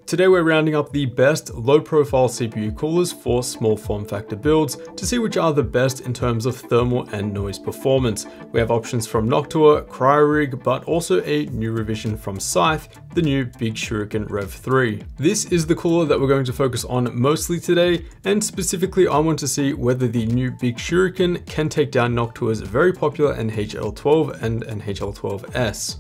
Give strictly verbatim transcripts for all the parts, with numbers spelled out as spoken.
Today we're rounding up the best low profile C P U coolers for small form factor builds to see which are the best in terms of thermal and noise performance. We have options from Noctua, Cryorig, but also a new revision from Scythe, the new Big Shuriken Rev three. This is the cooler that we're going to focus on mostly today, and specifically I want to see whether the new Big Shuriken can take down Noctua's very popular N H L twelve and N H L twelve S.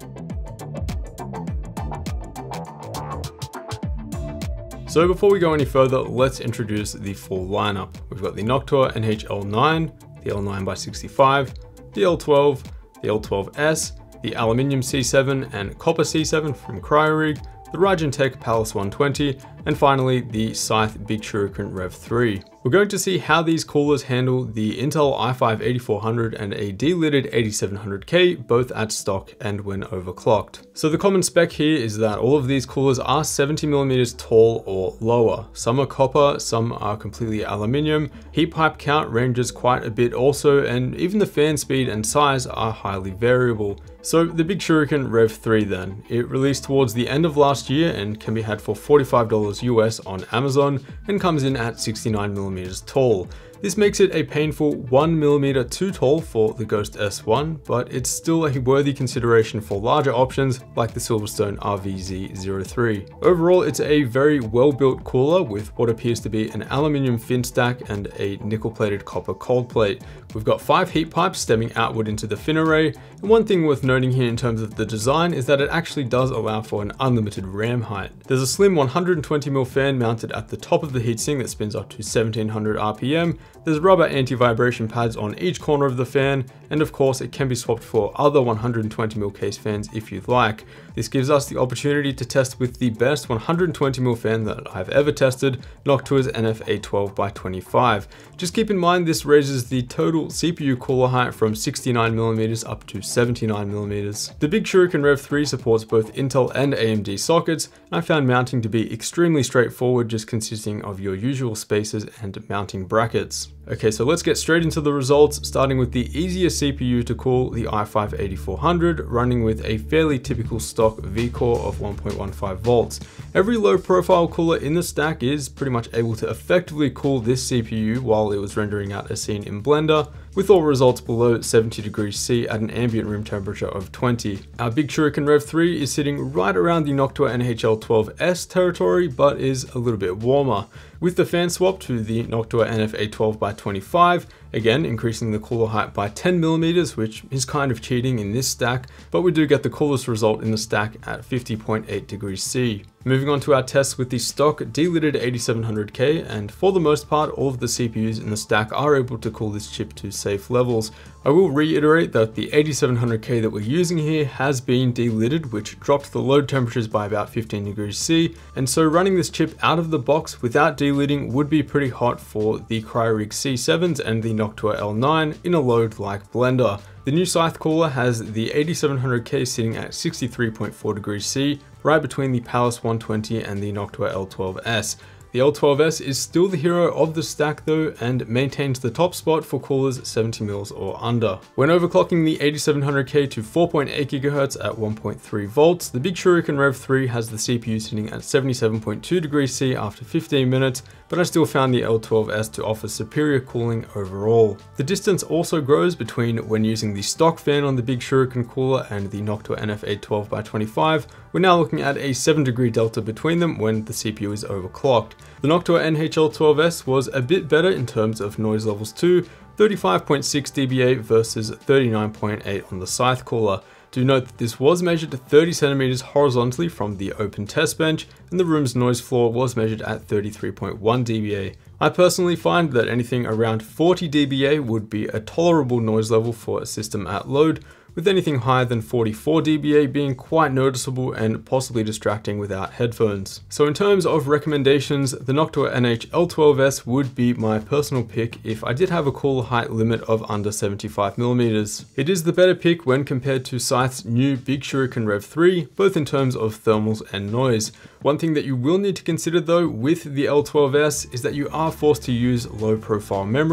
So before we go any further, let's introduce the full lineup. We've got the Noctua N H L nine, the L nine by sixty-five, the L twelve, the L twelve S, the Aluminium C seven and Copper C seven from Cryorig, the Raijin Tech Pallas one twenty, and finally the Scythe Big Shuriken Rev three. We're going to see how these coolers handle the Intel i five eighty-four hundred and a delidded eighty-seven hundred K, both at stock and when overclocked. So the common spec here is that all of these coolers are seventy millimeters tall or lower. Some are copper, some are completely aluminium. Heat pipe count ranges quite a bit also, and even the fan speed and size are highly variable. So the Big Shuriken Rev three then. It released towards the end of last year and can be had for forty-five dollars U S on Amazon and comes in at sixty-nine millimeters tall. This makes it a painful one millimeter too tall for the Ghost S one, but it's still a worthy consideration for larger options like the Silverstone R V Z zero three. Overall, it's a very well built cooler with what appears to be an aluminium fin stack and a nickel plated copper cold plate. We've got five heat pipes stemming outward into the fin array, and one thing worth noting here in terms of the design is that it actually does allow for an unlimited ram height. There's a slim one hundred twenty millimeter fan mounted at the top of the heatsink that spins up to seventeen hundred R P M. There's rubber anti-vibration pads on each corner of the fan, and of course it can be swapped for other one hundred twenty millimeter case fans if you'd like. This gives us the opportunity to test with the best one hundred twenty millimeter fan that I've ever tested, Noctua's N F A twelve by twenty-five. Just keep in mind this raises the total C P U cooler height from sixty-nine millimeters up to seventy-nine millimeters. The Big Shuriken Rev three supports both Intel and A M D sockets, and I found mounting to be extremely straightforward, just consisting of your usual spacers and mounting brackets. Okay, so let's get straight into the results, starting with the easiest C P U to cool, the i five eighty-four hundred, running with a fairly typical stock V-core of one point one five volts. Every low profile cooler in the stack is pretty much able to effectively cool this C P U while it was rendering out a scene in Blender, with all results below seventy degrees C at an ambient room temperature of twenty. Our Big Shuriken Rev three is sitting right around the Noctua N H L twelve S territory, but is a little bit warmer. With the fan swap to the Noctua N F A twelve by twenty-five, again increasing the cooler height by ten millimeters, which is kind of cheating in this stack, but we do get the coolest result in the stack at fifty point eight degrees C. Moving on to our tests with the stock delidded eighty-seven hundred K, and for the most part all of the C P Us in the stack are able to cool this chip to safe levels. I will reiterate that the eighty-seven hundred K that we're using here has been delidded, which dropped the load temperatures by about fifteen degrees C, and so running this chip out of the box without delidding would be pretty hot for the Cryorig C sevens and the Noctua L nine in a load like Blender. The new Scythe cooler has the eighty-seven hundred K sitting at sixty-three point four degrees C, right between the Pallas one twenty and the Noctua L twelve S. The L twelve S is still the hero of the stack though, and maintains the top spot for coolers seventy mils or under. When overclocking the eighty-seven hundred K to four point eight gigahertz at one point three volts, the Big Shuriken Rev three has the C P U sitting at seventy-seven point two degrees C after fifteen minutes, but I still found the L twelve S to offer superior cooling overall. The distance also grows between when using the stock fan on the Big Shuriken cooler and the Noctua N F A twelve by twenty-five. We're now looking at a seven degree delta between them when the C P U is overclocked. The Noctua N H L twelve S was a bit better in terms of noise levels too, thirty-five point six D B A versus thirty-nine point eight on the Scythe cooler. Do note that this was measured to thirty centimeters horizontally from the open test bench, and the room's noise floor was measured at thirty-three point one D B A. I personally find that anything around forty D B A would be a tolerable noise level for a system at load, with anything higher than forty-four D B A being quite noticeable and possibly distracting without headphones. So in terms of recommendations, the Noctua N H L twelve S would be my personal pick if I did have a cooler height limit of under seventy-five millimeters. It is the better pick when compared to Scythe's new Big Shuriken Rev three, both in terms of thermals and noise. One thing that you will need to consider though with the L twelve S is that you are forced to use low profile memory.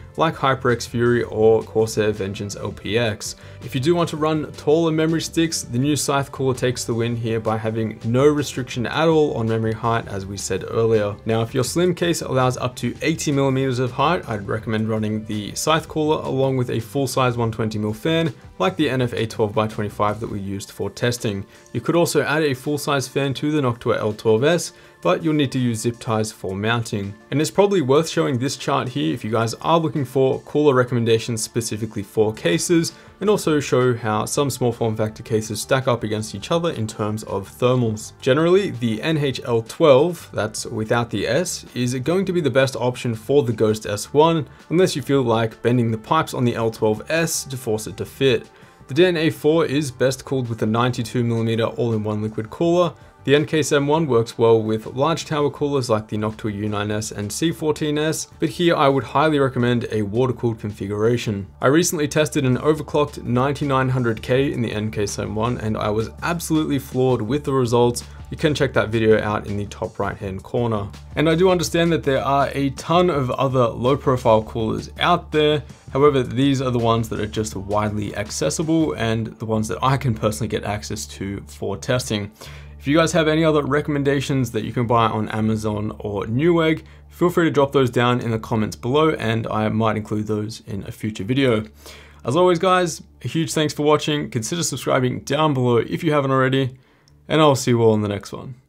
like HyperX Fury or Corsair Vengeance L P X. If you do want to run taller memory sticks, the new Scythe Cooler takes the win here by having no restriction at all on memory height, as we said earlier. Now, if your slim case allows up to eighty millimeters of height, I'd recommend running the Scythe Cooler along with a full-size one hundred twenty millimeter fan, like the N F A twelve by twenty-five that we used for testing. You could also add a full-size fan to the Noctua L twelve S, but you'll need to use zip ties for mounting. And it's probably worth showing this chart here if you guys are looking for cooler recommendations specifically for cases, and also show how some small form factor cases stack up against each other in terms of thermals. Generally, the N H L twelve, that's without the S, is going to be the best option for the Ghost S one, unless you feel like bending the pipes on the L twelve S to force it to fit. The D N A four is best cooled with a ninety-two millimeter all-in-one liquid cooler. The N Case M one works well with large tower coolers like the Noctua U nine S and C fourteen S, but here I would highly recommend a water-cooled configuration. I recently tested an overclocked ninety-nine hundred K in the N Case M one and I was absolutely floored with the results. You can check that video out in the top right hand corner. And I do understand that there are a ton of other low profile coolers out there. However, these are the ones that are just widely accessible and the ones that I can personally get access to for testing. If you guys have any other recommendations that you can buy on Amazon or Newegg, feel free to drop those down in the comments below and I might include those in a future video. As always guys, a huge thanks for watching. Consider subscribing down below if you haven't already, and I'll see you all in the next one.